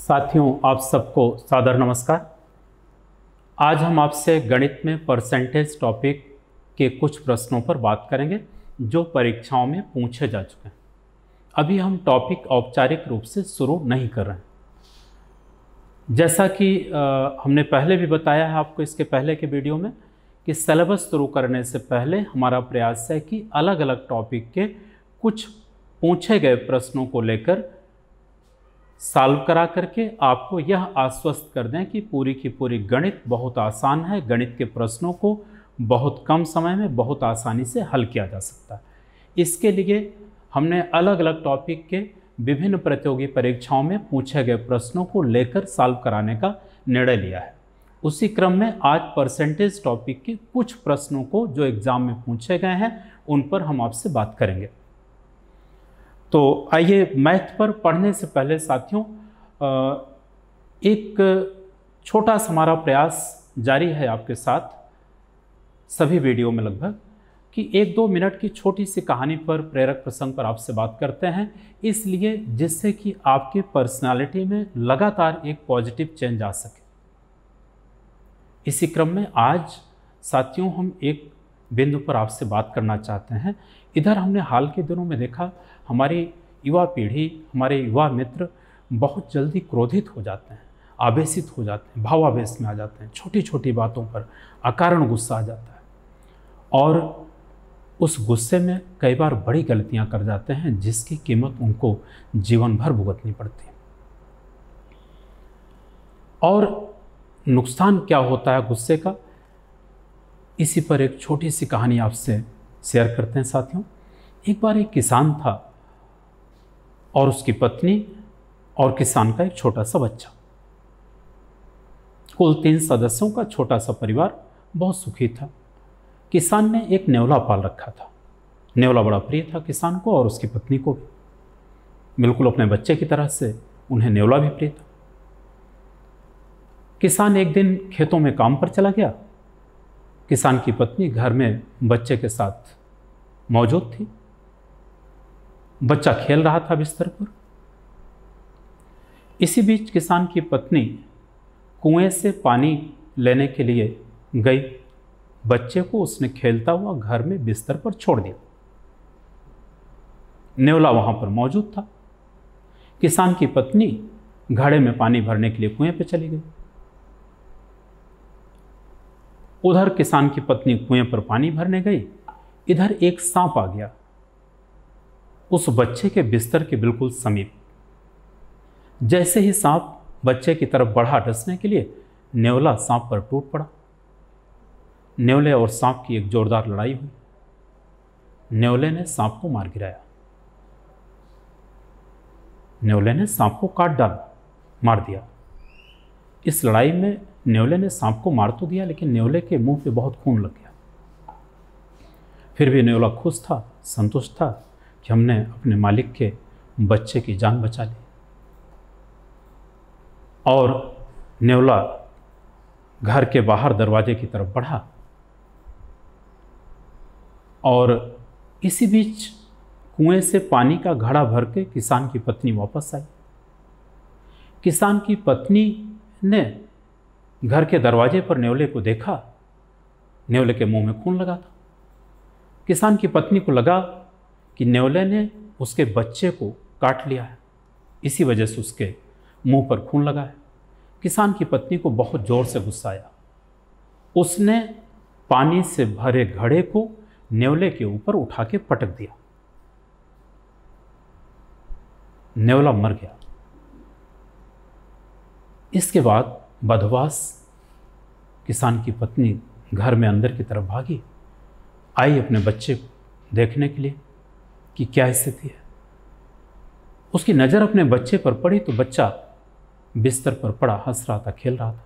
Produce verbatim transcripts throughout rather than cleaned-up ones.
साथियों, आप सबको सादर नमस्कार। आज हम आपसे गणित में परसेंटेज टॉपिक के कुछ प्रश्नों पर बात करेंगे जो परीक्षाओं में पूछे जा चुके हैं। अभी हम टॉपिक औपचारिक रूप से शुरू नहीं कर रहे हैं। जैसा कि आ, हमने पहले भी बताया है आपको इसके पहले के वीडियो में कि सिलेबस शुरू करने से पहले हमारा प्रयास है कि अलग अलग टॉपिक के कुछ पूछे गए प्रश्नों को लेकर सॉल्व करा करके आपको यह आश्वस्त कर दें कि पूरी की पूरी गणित बहुत आसान है। गणित के प्रश्नों को बहुत कम समय में बहुत आसानी से हल किया जा सकता है। इसके लिए हमने अलग अलग टॉपिक के विभिन्न प्रतियोगी परीक्षाओं में पूछे गए प्रश्नों को लेकर सॉल्व कराने का निर्णय लिया है। उसी क्रम में आज परसेंटेज टॉपिक के कुछ प्रश्नों को जो एग्जाम में पूछे गए हैं उन पर हम आपसे बात करेंगे। तो आइए, मैथ पर पढ़ने से पहले साथियों एक छोटा सा हमारा प्रयास जारी है आपके साथ सभी वीडियो में लगभग कि एक दो मिनट की छोटी सी कहानी पर, प्रेरक प्रसंग पर आपसे बात करते हैं, इसलिए जिससे कि आपके पर्सनालिटी में लगातार एक पॉजिटिव चेंज आ सके। इसी क्रम में आज साथियों हम एक बिंदु पर आपसे बात करना चाहते हैं। इधर हमने हाल के दिनों में देखा हमारी युवा पीढ़ी, हमारे युवा मित्र बहुत जल्दी क्रोधित हो जाते हैं, आवेशित हो जाते हैं, भावावेश में आ जाते हैं। छोटी छोटी बातों पर अकारण गुस्सा आ जाता है और उस गुस्से में कई बार बड़ी गलतियां कर जाते हैं जिसकी कीमत उनको जीवन भर भुगतनी पड़ती है। और नुकसान क्या होता है गुस्से का, इसी पर एक छोटी सी कहानी आपसे शेयर करते हैं साथियों। एक बार एक किसान था और उसकी पत्नी और किसान का एक छोटा सा बच्चा। कुल तीन सदस्यों का छोटा सा परिवार बहुत सुखी था। किसान ने एक नेवला पाल रखा था। नेवला बड़ा प्रिय था किसान को और उसकी पत्नी को भी। बिल्कुल अपने बच्चे की तरह से उन्हें नेवला भी प्रिय था। किसान एक दिन खेतों में काम पर चला गया। किसान की पत्नी घर में बच्चे के साथ मौजूद थी। बच्चा खेल रहा था बिस्तर पर। इसी बीच किसान की पत्नी कुएं से पानी लेने के लिए गई। बच्चे को उसने खेलता हुआ घर में बिस्तर पर छोड़ दिया। नेवला वहां पर मौजूद था। किसान की पत्नी घड़े में पानी भरने के लिए कुएं पे चली गई। उधर किसान की पत्नी कुएं पर पानी भरने गई, इधर एक सांप आ गया उस बच्चे के बिस्तर के बिल्कुल समीप। जैसे ही सांप बच्चे की तरफ बढ़ा डसने के लिए, नेवला सांप पर टूट पड़ा। नेवले और सांप की एक जोरदार लड़ाई हुई। नेवले ने सांप को मार गिराया। नेवले ने सांप को काट डाला, मार दिया। इस लड़ाई में नेवले ने सांप को मार तो दिया, लेकिन नेवले के मुंह पे बहुत खून लग गया। फिर भी नेवला खुश था, संतुष्ट था कि हमने अपने मालिक के बच्चे की जान बचा ली। और नेवला घर के बाहर दरवाजे की तरफ बढ़ा और इसी बीच कुएं से पानी का घड़ा भर के किसान की पत्नी वापस आई। किसान की पत्नी ने घर के दरवाजे पर नेवले को देखा। नेवले के मुंह में खून लगा था। किसान की पत्नी को लगा कि नेवले ने उसके बच्चे को काट लिया है, इसी वजह से उसके मुंह पर खून लगा है। किसान की पत्नी को बहुत जोर से गुस्सा आया। उसने पानी से भरे घड़े को नेवले के ऊपर उठा के पटक दिया। नेवला मर गया। इसके बाद बदहवास किसान की पत्नी घर में अंदर की तरफ भागी, आई अपने बच्चे को देखने के लिए कि क्या स्थिति है। उसकी नज़र अपने बच्चे पर पड़ी तो बच्चा बिस्तर पर पड़ा हंस रहा था, खेल रहा था।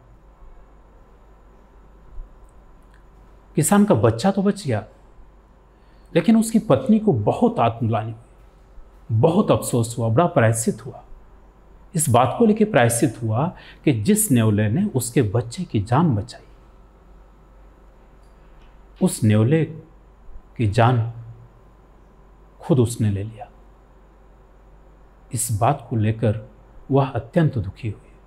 किसान का बच्चा तो बच गया, लेकिन उसकी पत्नी को बहुत आत्मग्लानि हुई, बहुत अफसोस हुआ, बड़ा प्रायश्चित हुआ। इस बात को लेकर प्रायश्चित हुआ कि जिस नेवले ने उसके बच्चे की जान बचाई, उस नेवले की जान खुद उसने ले लिया। इस बात को लेकर वह अत्यंत दुखी हुई।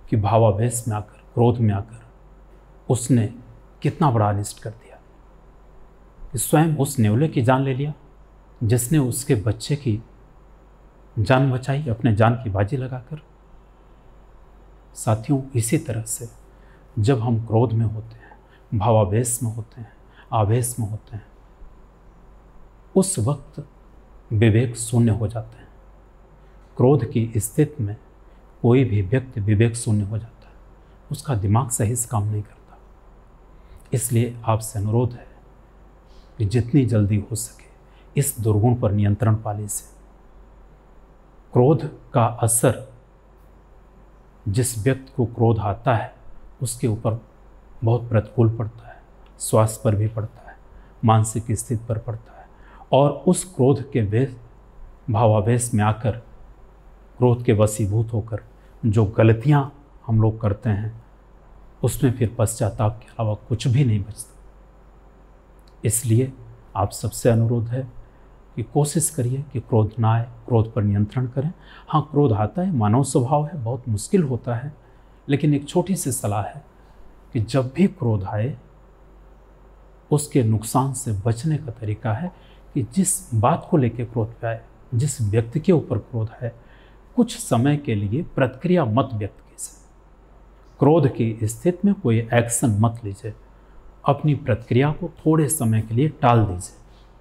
कि भावावेश में आकर, क्रोध में आकर उसने कितना बड़ा अनिष्ट कर दिया, कि स्वयं उस नेवले की जान ले लिया जिसने उसके बच्चे की जान बचाई अपने जान की बाजी लगाकर। साथियों, इसी तरह से जब हम क्रोध में होते हैं, भावावेश में होते हैं, आवेश में होते हैं, उस वक्त विवेक शून्य हो जाते हैं। क्रोध की स्थिति में कोई भी व्यक्ति विवेक शून्य हो जाता है, उसका दिमाग सही से काम नहीं करता। इसलिए आपसे अनुरोध है कि जितनी जल्दी हो सके इस दुर्गुण पर नियंत्रण पाने से क्रोध का असर, जिस व्यक्ति को क्रोध आता है उसके ऊपर बहुत प्रतिकूल पड़ता है, स्वास्थ्य पर भी पड़ता है, मानसिक स्थिति पर पड़ता है, और उस क्रोध के वेश भावावेश में आकर, क्रोध के वशीभूत होकर जो गलतियां हम लोग करते हैं उसमें फिर पश्चाताप के अलावा कुछ भी नहीं बचता। इसलिए आप सबसे अनुरोध है कि कोशिश करिए कि क्रोध ना आए, क्रोध पर नियंत्रण करें। हाँ, क्रोध आता है, मानव स्वभाव है, बहुत मुश्किल होता है, लेकिन एक छोटी सी सलाह है कि जब भी क्रोध आए उसके नुकसान से बचने का तरीका है कि जिस बात को लेकर क्रोध आए, जिस व्यक्ति के ऊपर क्रोध है, कुछ समय के लिए प्रतिक्रिया मत व्यक्त कीजिए। क्रोध की स्थिति में कोई एक्शन मत लीजिए, अपनी प्रतिक्रिया को थोड़े समय के लिए टाल दीजिए।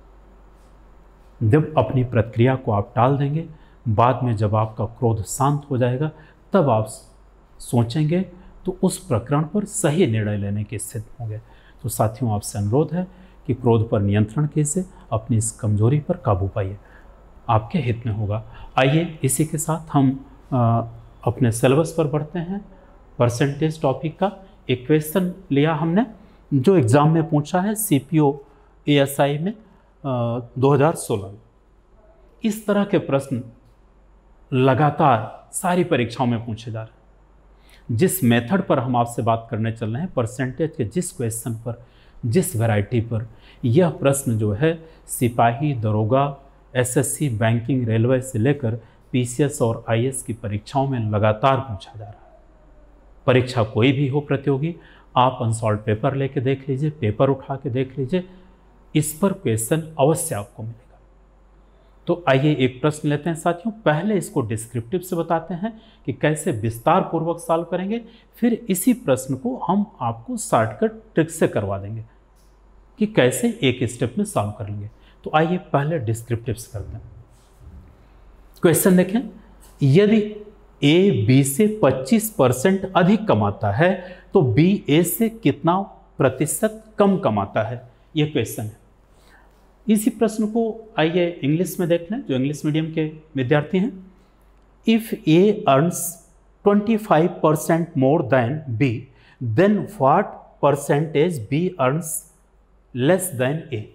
जब अपनी प्रतिक्रिया को आप टाल देंगे, बाद में जब आपका क्रोध शांत हो जाएगा, तब आप सोचेंगे तो उस प्रकरण पर सही निर्णय लेने की स्थिति होंगे। तो साथियों, आपसे अनुरोध है कि क्रोध पर नियंत्रण कीजिए, अपनी इस कमजोरी पर काबू पाइए, आपके हित में होगा। आइए इसी के साथ हम आ, अपने सिलेबस पर बढ़ते हैं। परसेंटेज टॉपिक का एक क्वेश्चन लिया हमने जो एग्ज़ाम में पूछा है C P O A S I में दो हज़ार सोलह में। इस तरह के प्रश्न लगातार सारी परीक्षाओं में पूछे जा रहे हैं। जिस मेथड पर हम आपसे बात करने चल रहे हैं, परसेंटेज के जिस क्वेश्चन पर, जिस वैरायटी पर, यह प्रश्न जो है सिपाही, दरोगा, S S C, banking, railway से लेकर पी सी एस और आई ए एस की परीक्षाओं में लगातार पूछा जा रहा है। परीक्षा कोई भी हो प्रतियोगी, आप अनसॉल्व पेपर लेके देख लीजिए, पेपर उठा के देख लीजिए, इस पर क्वेश्चन अवश्य आपको मिलेगा। तो आइए एक प्रश्न लेते हैं साथियों। पहले इसको डिस्क्रिप्टिव से बताते हैं कि कैसे विस्तार पूर्वक सॉल्व करेंगे, फिर इसी प्रश्न को हम आपको शॉर्टकट ट्रिक से करवा देंगे कि कैसे एक स्टेप में सॉल्व कर लेंगे। तो आइए पहले डिस्क्रिप्टिव से करते हैं। क्वेश्चन देखें, यदि ए बी से पच्चीस परसेंट अधिक कमाता है तो बी ए से कितना प्रतिशत कम कमाता है, यह क्वेश्चन है। इसी प्रश्न को आइए इंग्लिश में देख लें, जो इंग्लिश मीडियम के विद्यार्थी हैं। If A earns twenty five percent more than B, then what percentage B earns less than A.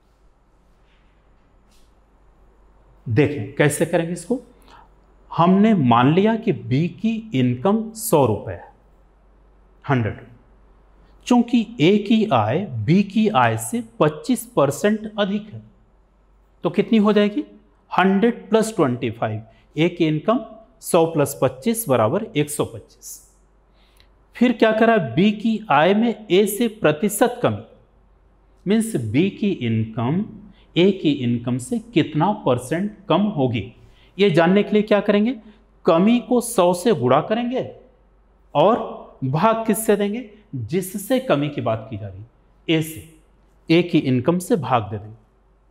देखें कैसे करेंगे इसको। हमने मान लिया कि बी की इनकम सौ रुपए है, हंड्रेड। चूंकि ए की आय बी की आय से पच्चीस परसेंट अधिक है, तो कितनी हो जाएगी, hundred plus twenty five. A की इनकम सौ प्लस पच्चीस बराबर एक सौ पच्चीस। फिर क्या करा, बी की आय में ए से प्रतिशत कमी, मीन्स बी की इनकम ए की इनकम से कितना परसेंट कम होगी। ये जानने के लिए क्या करेंगे, कमी को सौ से गुणा करेंगे और भाग किससे देंगे, जिससे कमी की बात की जा रही, ए से, ए की इनकम से भाग दे देंगे।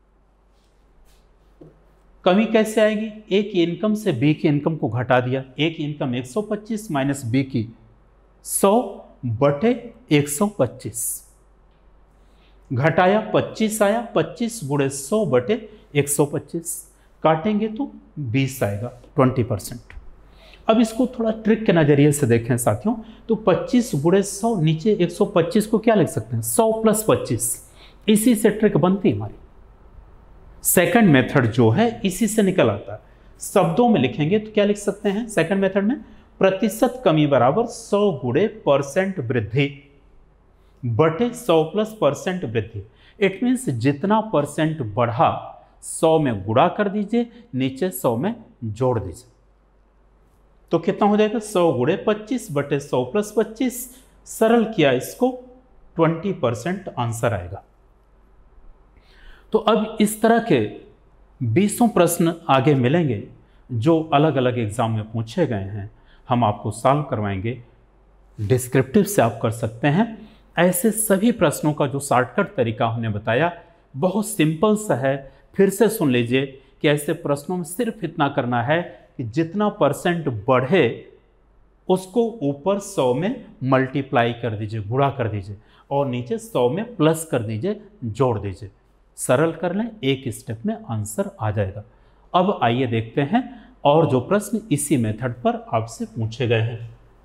कमी कैसे आएगी, ए की इनकम से बी की इनकम को घटा दिया, ए की इनकम एक सौ पच्चीस माइनस बी की सौ बटे एक सौ पच्चीस, घटाया पच्चीस आया, पच्चीस गुणे सौ बटे एक सौ पच्चीस, काटेंगे तो बीस आएगा, ट्वेंटी परसेंट। अब इसको थोड़ा ट्रिक के नजरिए से देखें साथियों, तो पच्चीस गुणे सौ, नीचे एक सौ पच्चीस को क्या लिख सकते हैं, सौ प्लस पच्चीस, इसी से ट्रिक बनती है हमारी। सेकंड मेथड जो है इसी से निकल आता है। शब्दों में लिखेंगे तो क्या लिख सकते हैं सेकंड मेथड में, प्रतिशत कमी बराबर सौ गुणे परसेंट वृद्धि बटे सौ प्लस परसेंट वृद्धि। इट मीन्स जितना परसेंट बढ़ा सौ में गुणा कर दीजिए, नीचे सौ में जोड़ दीजिए। तो कितना हो जाएगा, सौ गुणे पच्चीस बटे सौ प्लस पच्चीस, सरल किया इसको, ट्वेंटी परसेंट आंसर आएगा। तो अब इस तरह के बीसों प्रश्न आगे मिलेंगे जो अलग अलग एग्जाम में पूछे गए हैं, हम आपको सॉल्व करवाएंगे। डिस्क्रिप्टिव से आप कर सकते हैं। ऐसे सभी प्रश्नों का जो शॉर्टकट तरीका हमने बताया बहुत सिंपल सा है, फिर से सुन लीजिए कि ऐसे प्रश्नों में सिर्फ इतना करना है कि जितना परसेंट बढ़े उसको ऊपर सौ में मल्टीप्लाई कर दीजिए, गुणा कर दीजिए, और नीचे सौ में प्लस कर दीजिए, जोड़ दीजिए। सरल कर लें, एक स्टेप में आंसर आ जाएगा। अब आइए देखते हैं और जो प्रश्न इसी मेथड पर आपसे पूछे गए हैं।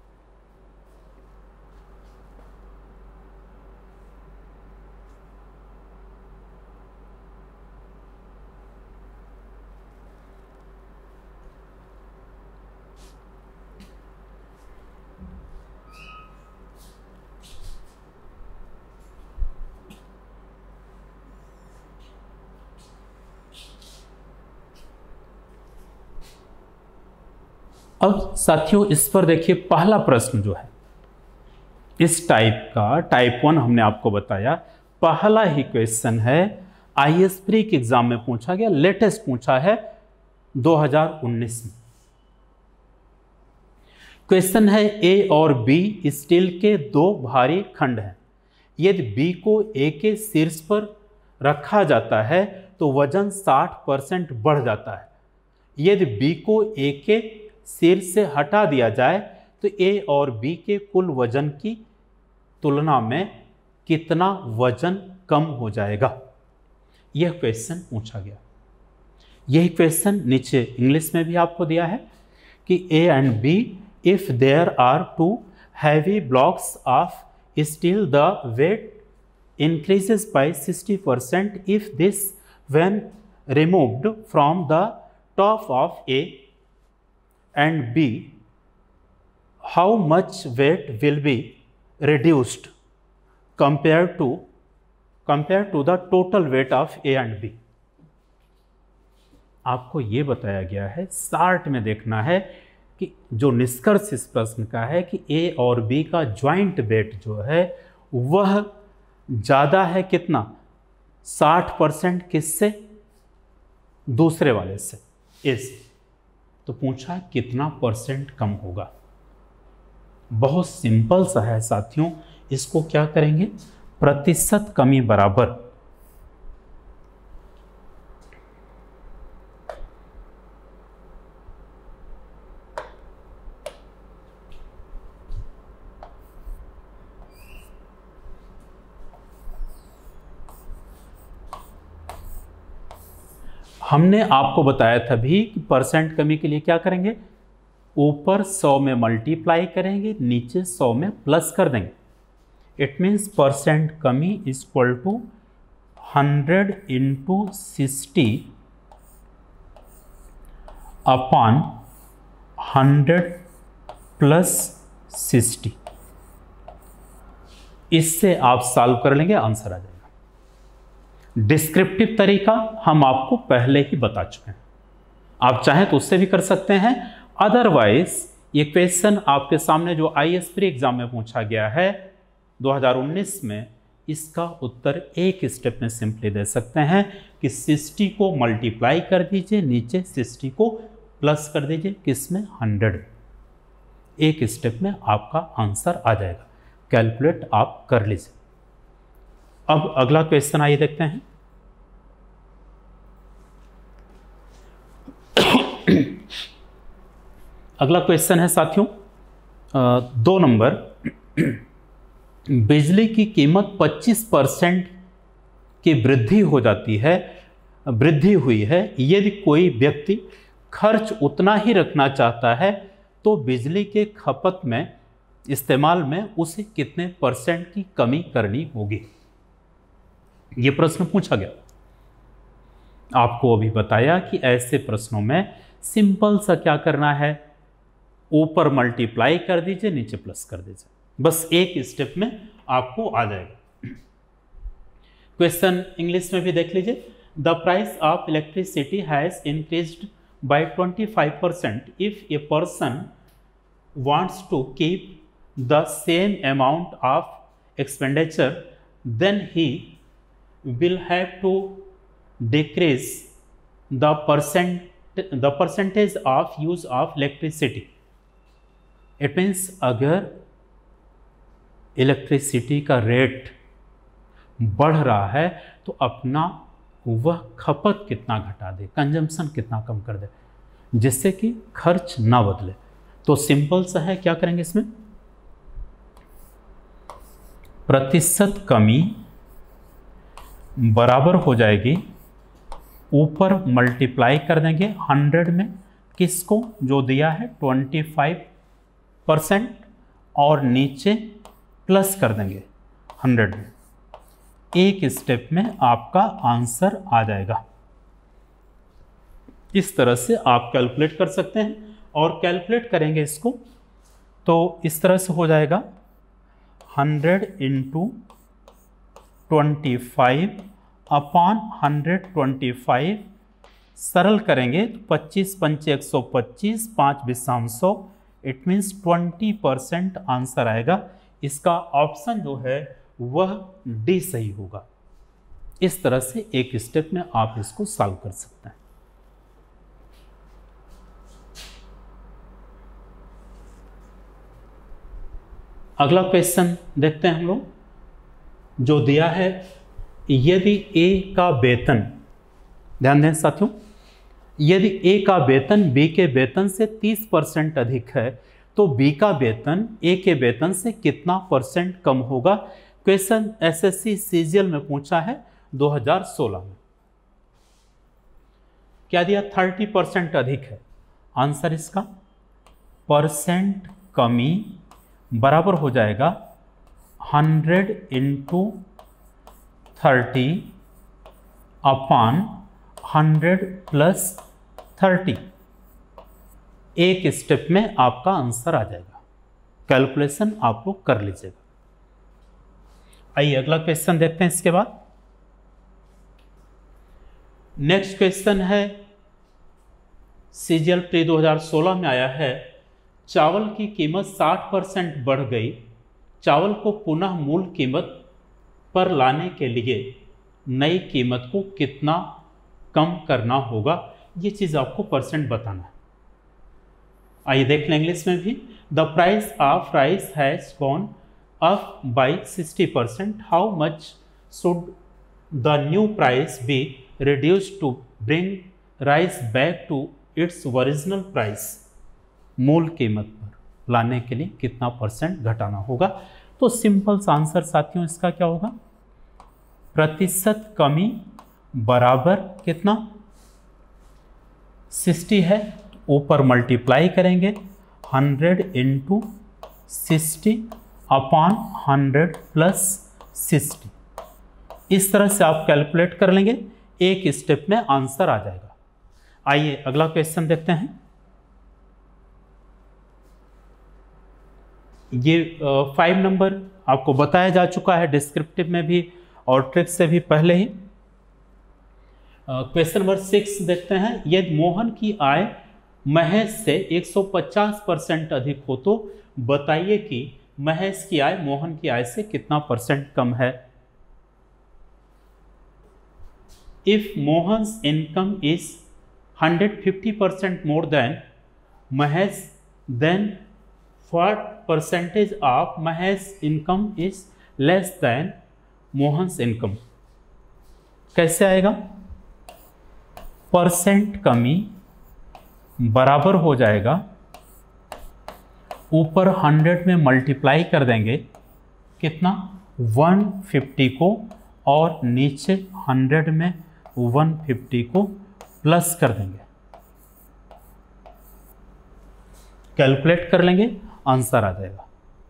अब साथियों इस पर देखिए, पहला प्रश्न जो है इस टाइप का, टाइप वन हमने आपको बताया, पहला ही क्वेश्चन है, आईएएस प्री के एग्जाम में पूछा गया, लेटेस्ट पूछा है दो हज़ार उन्नीस में। क्वेश्चन है ए और बी स्टील के दो भारी खंड हैं। यदि बी को ए के शीर्ष पर रखा जाता है तो वजन साठ परसेंट बढ़ जाता है। यदि बी को ए के शीर्ष से हटा दिया जाए तो ए और बी के कुल वजन की तुलना में कितना वजन कम हो जाएगा, यह क्वेश्चन पूछा गया। यही क्वेश्चन नीचे इंग्लिश में भी आपको दिया है कि A and B, if there are two heavy blocks of steel the weight increases by sixty percent if this when removed from the top of A and B, how much weight will be reduced compared to compared to the total weight of A and B। आपको ये बताया गया है, chart में देखना है कि जो निष्कर्ष इस प्रश्न का है कि ए और बी का ज्वाइंट वेट जो है वह ज़्यादा है कितना, साठ परसेंट किससे, दूसरे वाले से, इस तो पूछा कितना परसेंट कम होगा। बहुत सिंपल सा है साथियों, इसको क्या करेंगे, प्रतिशत कमी बराबर हमने आपको बताया था भी कि परसेंट कमी के लिए क्या करेंगे, ऊपर सौ में मल्टीप्लाई करेंगे, नीचे सौ में प्लस कर देंगे। इट मीन्स परसेंट कमी is equal to hundred into sixty upon hundred plus sixty. इससे आप सॉल्व कर लेंगे, आंसर आ जाएगा। डिस्क्रिप्टिव तरीका हम आपको पहले ही बता चुके हैं, आप चाहें तो उससे भी कर सकते हैं। अदरवाइज ये क्वेश्चन आपके सामने जो आईएएस प्री एग्जाम में पूछा गया है दो हज़ार उन्नीस में, इसका उत्तर एक स्टेप में सिंपली दे सकते हैं कि साठ को मल्टीप्लाई कर दीजिए, नीचे साठ को प्लस कर दीजिए, किसमें, हंड्रेड। एक स्टेप में आपका आंसर आ जाएगा, कैलकुलेट आप कर लीजिए। अब अगला क्वेश्चन आइए देखते हैं। अगला क्वेश्चन है साथियों दो नंबर, बिजली की कीमत पच्चीस परसेंट की वृद्धि हो जाती है, वृद्धि हुई है, यदि कोई व्यक्ति खर्च उतना ही रखना चाहता है तो बिजली के खपत में, इस्तेमाल में उसे कितने परसेंट की कमी करनी होगी, ये प्रश्न पूछा गया। आपको अभी बताया कि ऐसे प्रश्नों में सिंपल सा क्या करना है, ऊपर मल्टीप्लाई कर दीजिए, नीचे प्लस कर दीजिए, बस एक स्टेप में आपको आ जाएगा। क्वेश्चन इंग्लिश में भी देख लीजिए। The price of electricity has increased by twenty five percent if a person wants to keep the same amount of expenditure, then he will have to decrease the percent the percentage of use of electricity. It means अगर electricity का rate बढ़ रहा है तो अपना वह खपत कितना घटा दे, कंजम्पशन कितना कम कर दे, जिससे कि खर्च ना बदले। तो सिंपल सा है, क्या करेंगे इसमें, प्रतिशत कमी बराबर हो जाएगी, ऊपर मल्टीप्लाई कर देंगे हंड्रेड में, किसको, जो दिया है ट्वेंटी फाइव परसेंट, और नीचे प्लस कर देंगे हंड्रेड में। एक स्टेप में आपका आंसर आ जाएगा। इस तरह से आप कैलकुलेट कर सकते हैं, और कैलकुलेट करेंगे इसको तो इस तरह से हो जाएगा hundred into twenty five upon hundred twenty five, सरल करेंगे तो पच्चीस पंचे एक सौ पच्चीस, पाँच बिसाम सौ, it means twenty percent answer आएगा। इसका ऑप्शन जो है वह डी सही होगा। इस तरह से एक स्टेप में आप इसको सॉल्व कर सकते हैं। अगला क्वेश्चन देखते हैं हम लोग, जो दिया है, यदि ए का वेतन, ध्यान दें साथियों, यदि ए का वेतन बी के वेतन से तीस परसेंट अधिक है तो बी का वेतन ए के वेतन से कितना परसेंट कम होगा। क्वेश्चन एसएससी सीजीएल में पूछा है दो हज़ार सोलह में। क्या दिया, तीस परसेंट अधिक है। आंसर इसका परसेंट कमी बराबर हो जाएगा hundred into thirty upon hundred plus thirty. एक स्टेप में आपका आंसर आ जाएगा। कैलकुलेशन आप लोग कर लीजिएगा। आइए अगला क्वेश्चन देखते हैं इसके बाद। नेक्स्ट क्वेश्चन है, सीजीएल प्री दो हज़ार सोलह में आया है, चावल की कीमत साठ परसेंट बढ़ गई, चावल को पुनः मूल कीमत पर लाने के लिए नई कीमत को कितना कम करना होगा। ये चीज़ आपको परसेंट बताना है। आइए देख लें इंग्लिश में भी। The price of rice has gone up by sixty percent, how much should the new price be reduce to bring rice back to its original price. मूल कीमत पर लाने के लिए कितना परसेंट घटाना होगा। तो सिंपल सा आंसर साथियों इसका क्या होगा, प्रतिशत कमी बराबर कितना, सिक्सटी है, ऊपर मल्टीप्लाई करेंगे hundred into sixty upon hundred plus sixty. इस तरह से आप कैलकुलेट कर लेंगे, एक स्टेप में आंसर आ जाएगा। आइए अगला क्वेश्चन देखते हैं। ये फाइव नंबर आपको बताया जा चुका है डिस्क्रिप्टिव में भी और ट्रिक से भी पहले ही। क्वेश्चन नंबर सिक्स देखते हैं, यदि मोहन की आय महेश से एक सौ पचास परसेंट अधिक हो तो बताइए कि महेश की आय मोहन की आय से कितना परसेंट कम है। If Mohan's income is one hundred fifty percent more than Mahesh, then what percentage of Mahesh income is less than Mohan's income। कैसे आएगा, परसेंट कमी बराबर हो जाएगा, ऊपर हंड्रेड में मल्टीप्लाई कर देंगे कितना, वन फिफ्टी को, और नीचे हंड्रेड में वन फिफ्टी को प्लस कर देंगे। कैलकुलेट कर लेंगे, आंसर आ जाएगा।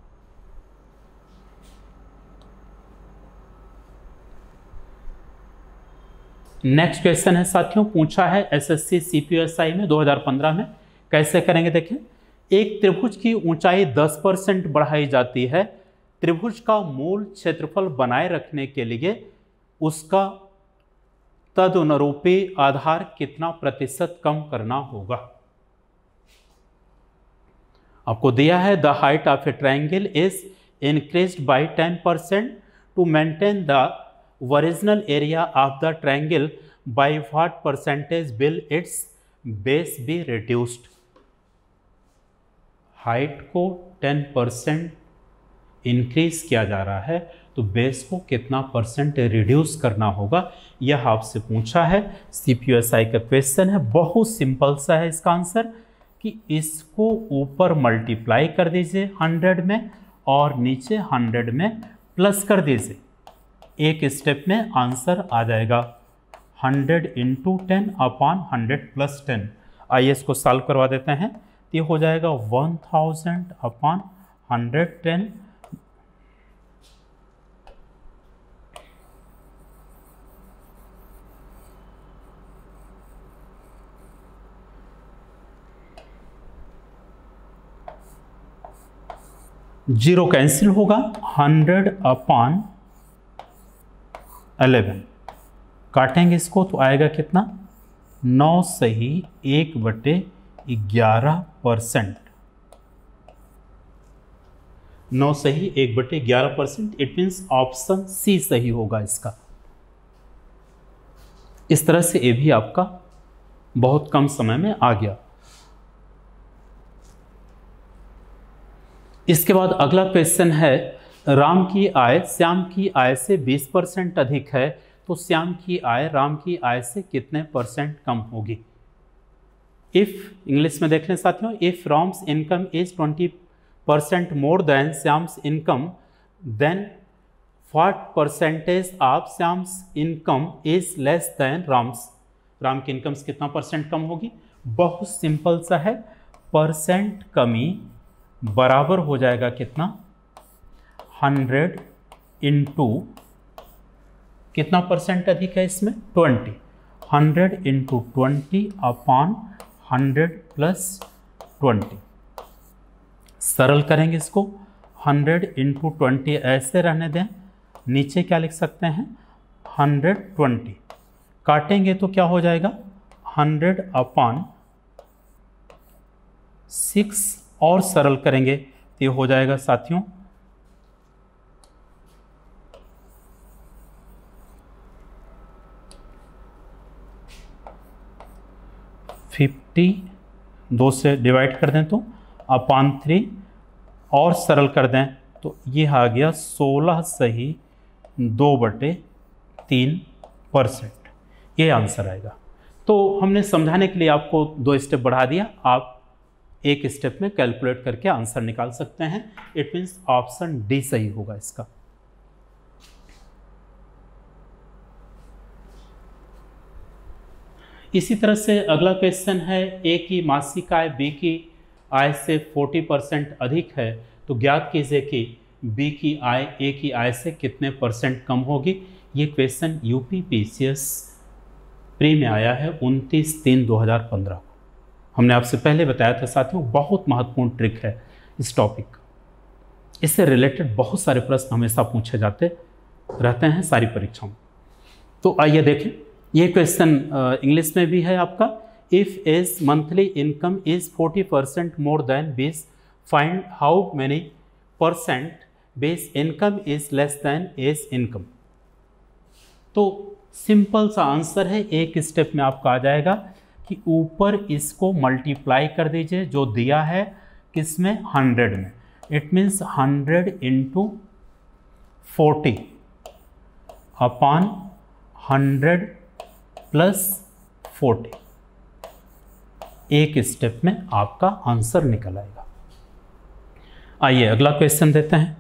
नेक्स्ट क्वेश्चन है साथियों, पूछा है एसएससी सीपीएसआई में दो हज़ार पंद्रह में। कैसे करेंगे देखें, एक त्रिभुज की ऊंचाई दस परसेंट बढ़ाई जाती है, त्रिभुज का मूल क्षेत्रफल बनाए रखने के लिए उसका तदनुरूपी आधार कितना प्रतिशत कम करना होगा। आपको दिया है the height of a triangle is increased by ten percent to maintain the original area of the triangle, by what percentage will its base be reduced. Height को टेन परसेंट इंक्रीज किया जा रहा है तो बेस को कितना percent reduce करना होगा, यह आपसे पूछा है। सीपीयूएसआई का क्वेश्चन है, बहुत सिंपल सा है इसका आंसर कि इसको ऊपर मल्टीप्लाई कर दीजिए हंड्रेड में और नीचे हंड्रेड में प्लस कर दीजिए, एक स्टेप में आंसर आ जाएगा hundred into ten upon hundred plus ten. आइए इसको सॉल्व करवा देते हैं, ये हो जाएगा one thousand upon hundred ten, zero cancel होगा, हंड्रेड अपॉन अलेवन काटेंगे इसको तो आएगा कितना, नौ सही एक बटे ग्यारह परसेंट, नौ सही एक बटे ग्यारह percent. It means option C सही होगा इसका। इस तरह से ये भी आपका बहुत कम समय में आ गया। इसके बाद अगला क्वेश्चन है, राम की आय श्याम की आय से बीस परसेंट अधिक है तो श्याम की आय राम की आय से कितने परसेंट कम होगी। इफ इंग्लिश में देख लें साथियों, if Ram's income is twenty percent more than Shyam's income then what percentage of Shyam's income is less than Ram's. Ram की इनकम से कितना परसेंट कम होगी, बहुत सिंपल सा है, परसेंट कमी बराबर हो जाएगा कितना, हंड्रेड इंटू कितना परसेंट अधिक है इसमें, twenty, hundred into twenty upon hundred plus twenty. सरल करेंगे इसको, हंड्रेड इंटू ट्वेंटी ऐसे रहने दें, नीचे क्या लिख सकते हैं, हंड्रेड ट्वेंटी, काटेंगे तो क्या हो जाएगा, हंड्रेड अपॉन सिक्स, और सरल करेंगे तो ये हो जाएगा साथियों फिफ्टी, दो से डिवाइड कर दें तो अपॉन थ्री, और सरल कर दें तो ये आ गया सोलह सही दो बटे तीन परसेंट, ये आंसर आएगा। तो हमने समझाने के लिए आपको दो स्टेप बढ़ा दिया, आप एक स्टेप में कैलकुलेट करके आंसर निकाल सकते हैं। इट मीन्स ऑप्शन डी सही होगा इसका। इसी तरह से अगला क्वेश्चन है, ए की मासिक आय बी की आय से चालीस परसेंट अधिक है तो ज्ञात कीजिए कि बी की आय ए की आय से कितने परसेंट कम होगी। ये क्वेश्चन यूपी पीसीएस प्री में आया है उनतीस तीन दो हज़ार पंद्रह को। हमने आपसे पहले बताया था साथियों, बहुत महत्वपूर्ण ट्रिक है इस टॉपिक का, इससे रिलेटेड बहुत सारे प्रश्न हमेशा पूछे जाते रहते हैं सारी परीक्षाओं में। तो आइए देखें, ये क्वेश्चन इंग्लिश में भी है आपका, if A's monthly income is forty percent more than B's, find how many percent B's income is less than A's income. तो सिंपल सा आंसर है, एक स्टेप में आपका आ जाएगा कि ऊपर इसको मल्टीप्लाई कर दीजिए जो दिया है किसमें, हंड्रेड में। It means hundred into forty upon hundred plus forty, एक स्टेप में आपका आंसर निकल आएगा। आइए अगला क्वेश्चन देते हैं।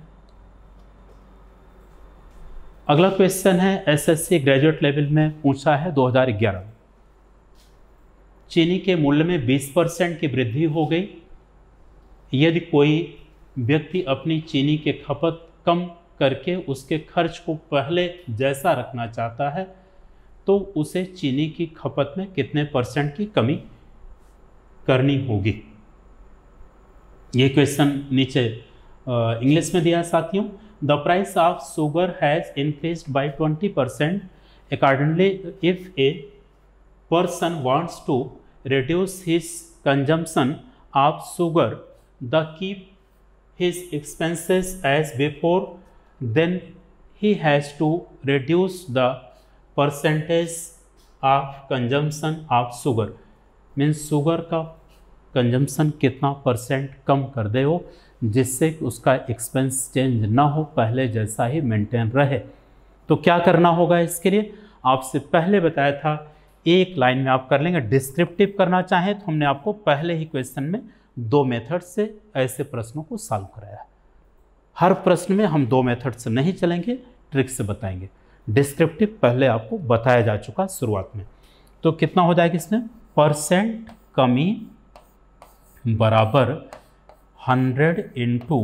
अगला क्वेश्चन है एसएससी ग्रेजुएट लेवल में पूछा है दो हज़ार ग्यारह में, चीनी के मूल्य में बीस परसेंट की वृद्धि हो गई। यदि कोई व्यक्ति अपनी चीनी के खपत कम करके उसके खर्च को पहले जैसा रखना चाहता है तो उसे चीनी की खपत में कितने परसेंट की कमी करनी होगी। ये क्वेश्चन नीचे इंग्लिश में दिया है साथियों। The price of sugar has increased by twenty percent accordingly if a person wants to reduce his consumption of sugar the keep his expenses as before, then he has to reduce the percentage of consumption of sugar. मीन्स sugar का consumption कितना percent कम कर दे हो, जिससे उसका expense change ना हो, पहले जैसा ही मेंटेन रहे। तो क्या करना होगा इसके लिए, आपसे पहले बताया था एक लाइन में आप कर लेंगे। डिस्क्रिप्टिव करना चाहें तो हमने आपको पहले ही क्वेश्चन में दो मेथड से ऐसे प्रश्नों को सॉल्व कराया। हर प्रश्न में हम दो मेथड से नहीं चलेंगे, ट्रिक से बताएंगे। डिस्क्रिप्टिव पहले आपको बताया जा चुका शुरुआत में। तो कितना हो जाएगा इसमें, परसेंट कमी बराबर hundred into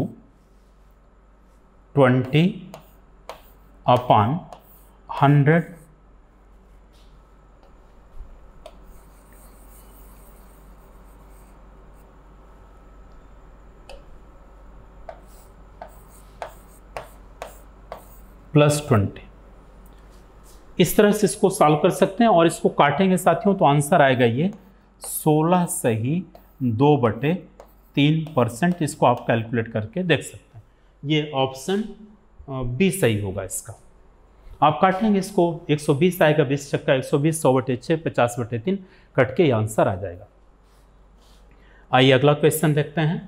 twenty upon hundred plus twenty. इस तरह से इसको सॉल्व कर सकते हैं और इसको काटेंगे साथियों तो आंसर आएगा ये सोलह सही दो बटे तीन परसेंट। इसको आप कैलकुलेट करके देख सकते हैं, ये ऑप्शन बी सही होगा इसका। आप काटेंगे इसको, एक सौ बीस आएगा, बीस चक्का एक सौ बीस, सौ बटे छः, पचास बटे तीन, कट के ये आंसर आ जाएगा। आइए अगला क्वेश्चन देखते हैं।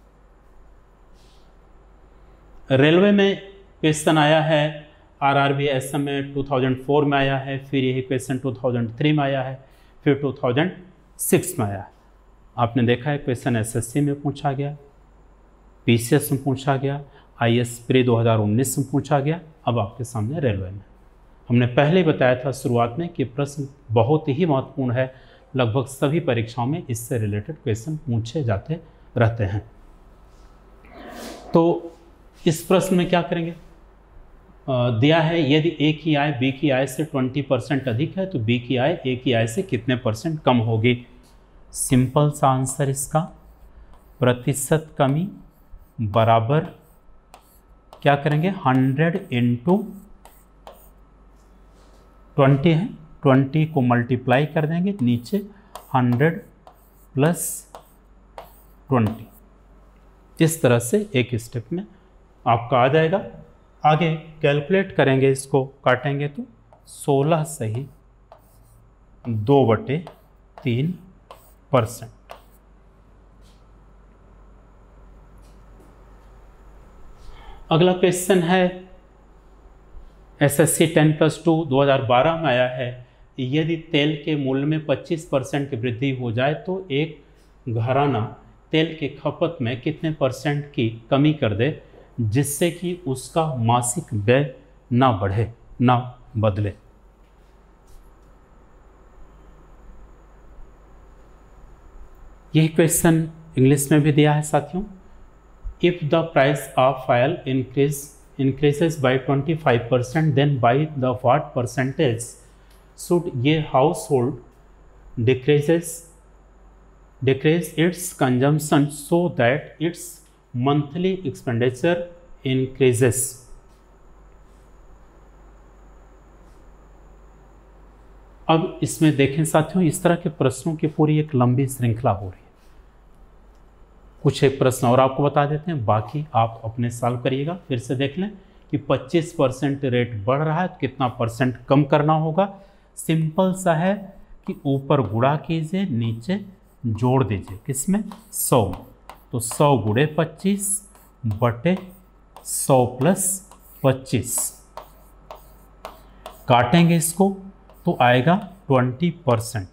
रेलवे में क्वेश्चन आया है, आरआरबी एसएम में दो हज़ार चार में आया है, फिर यही क्वेश्चन दो हज़ार तीन में आया है, फिर दो हज़ार छह में आया है। आपने देखा है क्वेश्चन एसएससी में पूछा गया, पीसीएस में पूछा गया, आईएएस प्री दो हज़ार उन्नीस में पूछा गया, अब आपके सामने रेलवे में। हमने पहले ही बताया था शुरुआत में कि प्रश्न बहुत ही महत्वपूर्ण है, लगभग सभी परीक्षाओं में इससे रिलेटेड क्वेश्चन पूछे जाते रहते हैं। तो इस प्रश्न में क्या करेंगे, आ, दिया है यदि ए की आय बी की आय से बीस परसेंट अधिक है तो बी की आय ए की आय से कितने परसेंट कम होगी। सिंपल सा आंसर इसका, प्रतिशत कमी बराबर क्या करेंगे, हंड्रेड इंटू ट्वेंटी है, ट्वेंटी को मल्टीप्लाई कर देंगे, नीचे हंड्रेड प्लस ट्वेंटी। इस तरह से एक स्टेप में आपका आ जाएगा। आगे कैलकुलेट करेंगे, इसको काटेंगे तो सोलह सही दो बटे तीन परसेंट। अगला क्वेश्चन है एसएससी टेन प्लस टू दो हज़ार बारह में आया है, यदि तेल के मूल्य में पच्चीस परसेंट की वृद्धि हो जाए तो एक घराना तेल के खपत में कितने परसेंट की कमी कर दे, जिससे कि उसका मासिक व्यय ना बढ़े ना बदले। यही क्वेश्चन इंग्लिश में भी दिया है साथियों। If the price of oil increase increases by twenty five percent then by the what percentage should ये household decreases decrease its consumption so that its monthly expenditure increases. अब इसमें देखें साथियों, इस तरह के प्रश्नों की पूरी एक लंबी श्रृंखला हो रही है। कुछ एक प्रश्न और आपको बता देते हैं, बाकी आप अपने सॉल्व करिएगा। फिर से देख लें कि पच्चीस परसेंट रेट बढ़ रहा है तो कितना परसेंट कम करना होगा। सिंपल सा है कि ऊपर गुणा कीजिए, नीचे जोड़ दीजिए, किसमें, सौ। तो सौ गुणे पच्चीस बटे सौ प्लस पच्चीस, काटेंगे इसको तो आएगा ट्वेंटी परसेंट।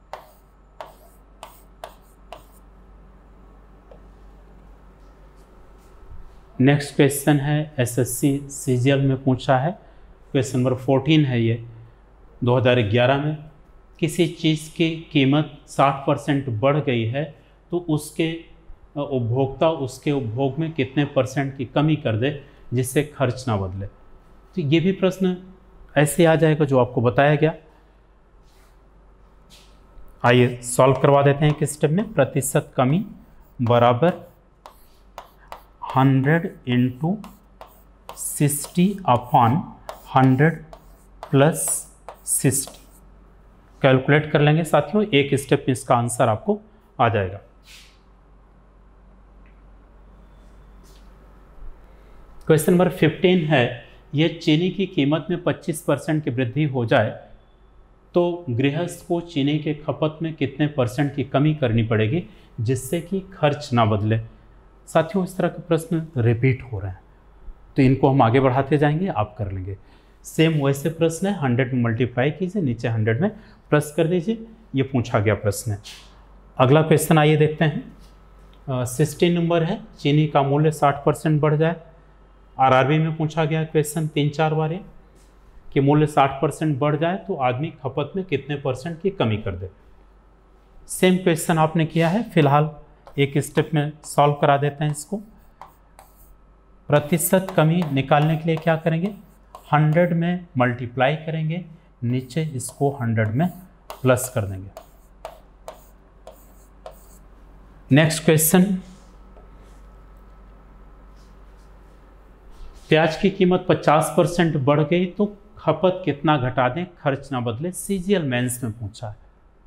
नेक्स्ट क्वेश्चन है एसएससी सीजीएल में पूछा है, क्वेश्चन नंबर फोर्टीन है ये, दो हज़ार ग्यारह में। किसी चीज़ की कीमत साठ परसेंट बढ़ गई है तो उसके उपभोक्ता उसके उपभोग में कितने परसेंट की कमी कर दे जिससे खर्च ना बदले। तो ये भी प्रश्न ऐसे आ जाएगा जो आपको बताया गया। आइए सॉल्व करवा देते हैं किस स्टेप में। प्रतिशत कमी बराबर hundred into sixty upon hundred plus sixty. Calculate कर लेंगे साथियों, एक स्टेप में इसका आंसर आपको आ जाएगा। क्वेश्चन नंबर फिफ्टीन है, ये चीनी की कीमत में पच्चीस परसेंट की वृद्धि हो जाए तो गृहस्थ को चीनी के खपत में कितने परसेंट की कमी करनी पड़ेगी जिससे कि खर्च ना बदले। साथियों, इस तरह के प्रश्न रिपीट हो रहे हैं तो इनको हम आगे बढ़ाते जाएंगे, आप कर लेंगे। सेम वैसे प्रश्न है, हंड्रेड में मल्टीप्लाई कीजिए, नीचे हंड्रेड में प्लस कर दीजिए, ये पूछा गया प्रश्न है। अगला क्वेश्चन आइए देखते हैं। सिक्सटीन नंबर है, चीनी का मूल्य साठ परसेंट बढ़ जाए। आरआरबी में पूछा गया क्वेश्चन तीन चार बार है कि मूल्य साठ परसेंट बढ़ जाए तो आदमी खपत में कितने परसेंट की कमी कर दे। सेम क्वेश्चन आपने किया है, फिलहाल एक स्टेप में सॉल्व करा देते हैं इसको। प्रतिशत कमी निकालने के लिए क्या करेंगे, हंड्रेड में मल्टीप्लाई करेंगे, नीचे इसको हंड्रेड में प्लस कर देंगे। नेक्स्ट क्वेश्चन, प्याज की कीमत पचास परसेंट बढ़ गई तो खपत कितना घटा दें, खर्च ना बदले। सीजीएल मेंस में पूछा है,